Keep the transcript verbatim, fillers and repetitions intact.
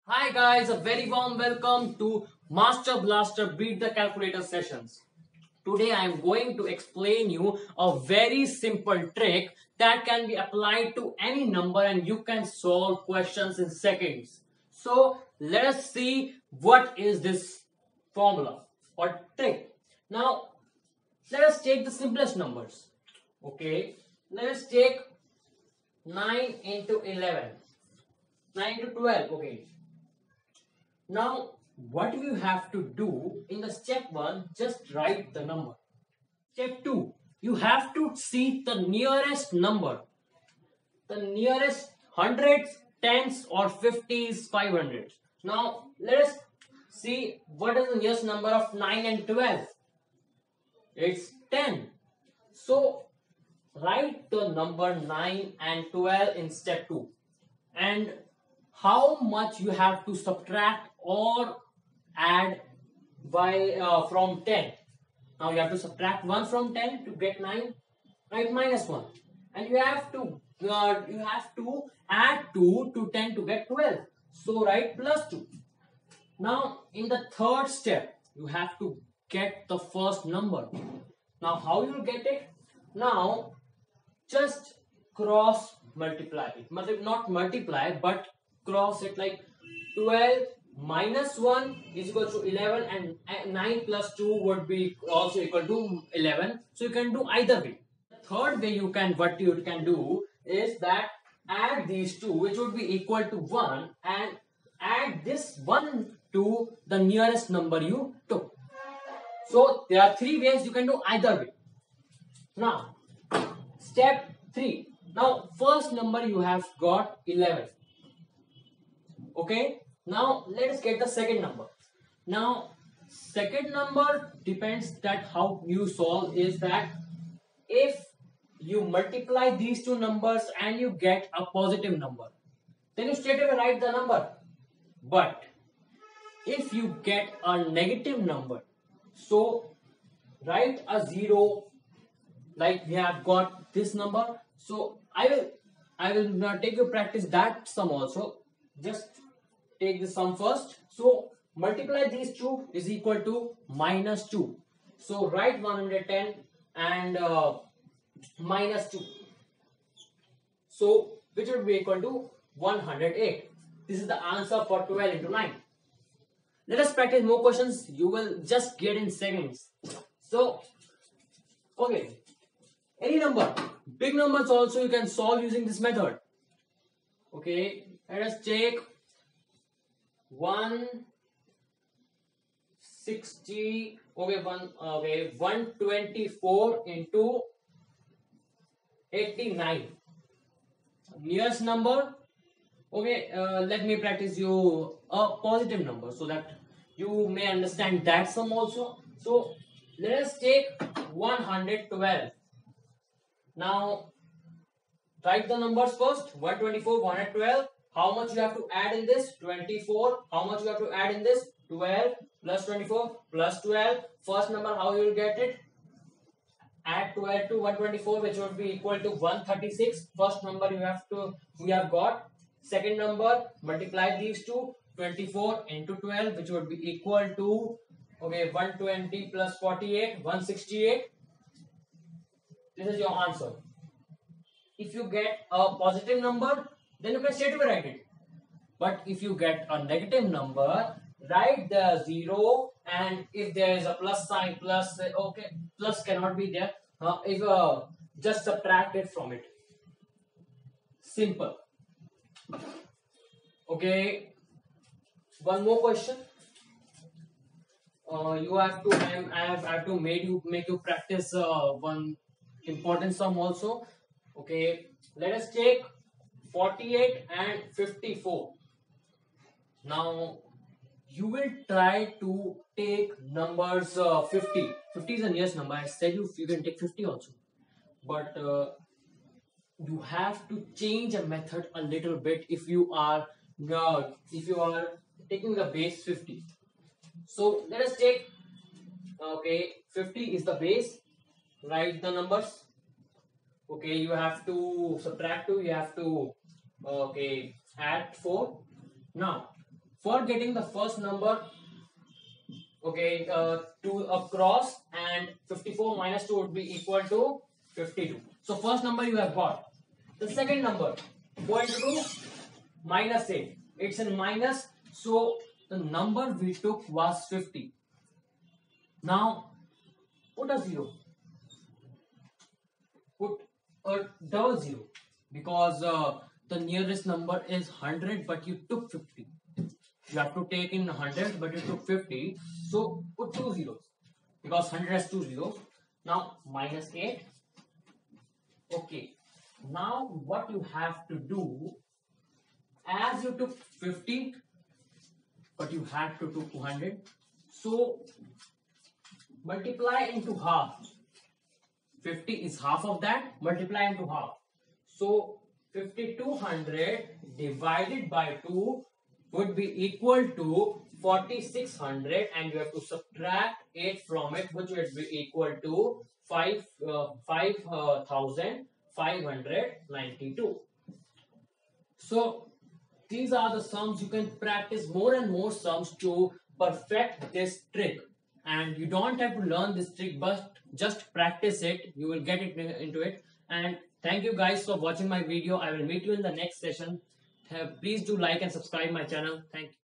Hi guys, a very warm welcome to Master Blaster Beat the Calculator sessions. Today I am going to explain you a very simple trick that can be applied to any number and you can solve questions in seconds. So let us see what is this formula or trick. Now let us take the simplest numbers. Okay, let us take nine into eleven. nine into twelve. Okay. Now, what you have to do in the step one, just write the number. Step two, you have to see the nearest number. The nearest hundreds, tens or fifties, five hundreds. Now, let us see what is the nearest number of nine and twelve. It's ten. So, write the number nine and twelve in step two. And how much you have to subtract or add by uh, from ten. Now you have to subtract one from ten to get nine, right? Minus one, and you have to uh, you have to add two to ten to get twelve. So write plus two. Now in the third step, you have to get the first number. Now how you will get it? Now just cross multiply it. Not multiply, but cross it, like twelve minus one is equal to eleven and nine plus two would be also equal to eleven. So you can do either way. The third way you can, what you can do is that add these two, which would be equal to one, and add this one to the nearest number you took. So there are three ways you can do either way. Now step three. Now first number you have got eleven. Okay, now let us get the second number. Now second number depends that how you solve is that if you multiply these two numbers and you get a positive number, then you straight away write the number. But if you get a negative number, so write a zero, like we have got this number. So I will I will not take you practice that sum also. Just take the sum first. So multiply these two is equal to minus two. So write one hundred ten and uh, minus two. So which would be equal to one hundred eight. This is the answer for twelve into nine. Let us practice more questions. You will just get in seconds. So, okay. Any number. Big numbers also you can solve using this method. Okay. Let us take one sixty, okay, one, okay, one twenty-four into eighty-nine. Nearest number, okay, uh, let me practice you a positive number so that you may understand that sum also. So let us take one hundred twelve. Now write the numbers first. one twenty-four, one hundred twelve. How much you have to add in this? twenty-four. How much you have to add in this? twelve plus twenty-four plus twelve. First number, how you will get it? Add twelve to one twenty-four, which would be equal to one thirty-six. First number you have to, we have got. Second number, multiply these two. twenty-four into twelve, which would be equal to, okay, one twenty plus forty-eight, one sixty-eight. This is your answer. If you get a positive number, then you can straight away write it. But if you get a negative number, write the zero, and if there is a plus sign, plus, okay, plus cannot be there. Uh, if uh, just subtract it from it. Simple. Okay. One more question. Uh, you have to. I have, I have to make you make you practice uh, one important sum also. Okay. Let us take forty-eight and fifty-four. Now you will try to take numbers uh, fifty. fifty is the nearest number. I said you you can take fifty also, but uh, you have to change a method a little bit if you are uh, if you are taking the base fifty. So let us take, okay, fifty is the base. Write the numbers. Okay, you have to subtract two. You have to, okay, add four. Now For getting the first number, okay, uh, two across, and fifty-four minus two would be equal to fifty-two. So first number you have got. The second number, going to do minus eight. It's in minus, so the number we took was fifty. Now put a zero. Put a double zero, because uh, the nearest number is one hundred, but you took fifty. You have to take in one hundred, but you took fifty. So put two zeros, because one hundred has two zeros. Now minus eight. Okay. Now what you have to do, as you took fifty, but you had to take two hundred. So multiply into half. fifty is half of that. Multiply into half. So fifty-two hundred divided by two would be equal to forty-six hundred, and you have to subtract eight from it, which would be equal to five thousand five hundred ninety-two. So these are the sums. You can practice more and more sums to perfect this trick, and you don't have to learn this trick, but just practice it. You will get it into it. And thank you guys for watching my video. I will meet you in the next session. Please do like and subscribe my channel. Thank you.